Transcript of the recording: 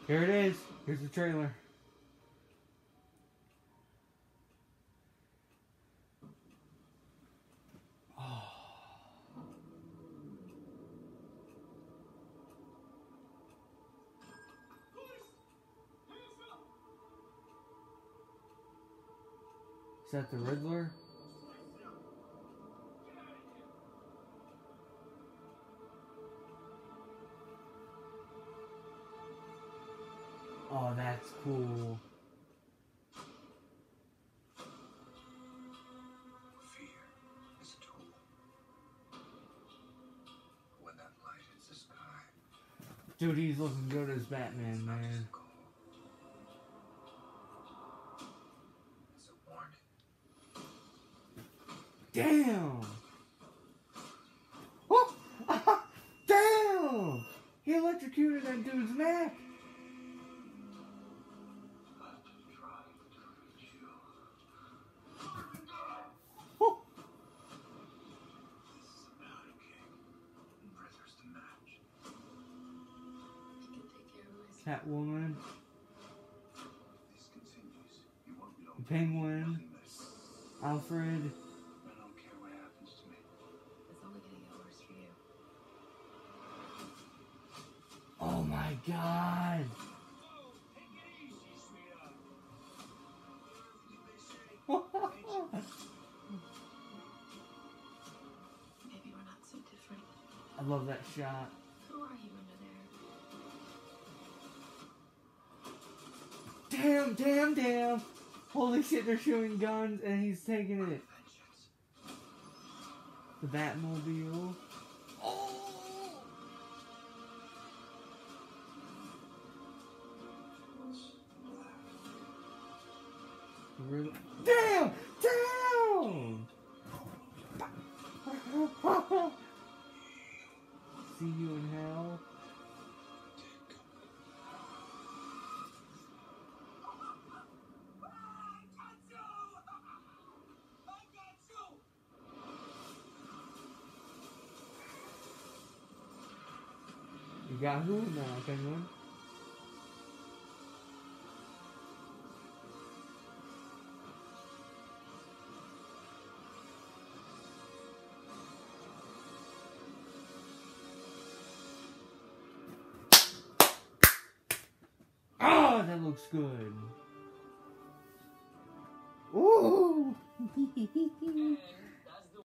Here it is. Here's the trailer. Is that the Riddler? Oh, that's cool. Fear is a tool. When that light hits the sky, Dude, he's looking good as Batman, man. it's a warning. Damn! Oh! Damn! He electrocuted that dude's neck! Oh. Catwoman. This continues. You won't be long. Penguin. Alfred. I don't care what happens to me. It's only gonna get worse for you. Oh my god! Maybe we're not so different. I love that shot. Who are you under there? Damn, damn, damn! Holy shit, they're shooting guns and he's taking it. The Batmobile. Oh! Really? Damn! Damn! See you in hell. You got who now, Penguin? Oh, that looks good. Ooh!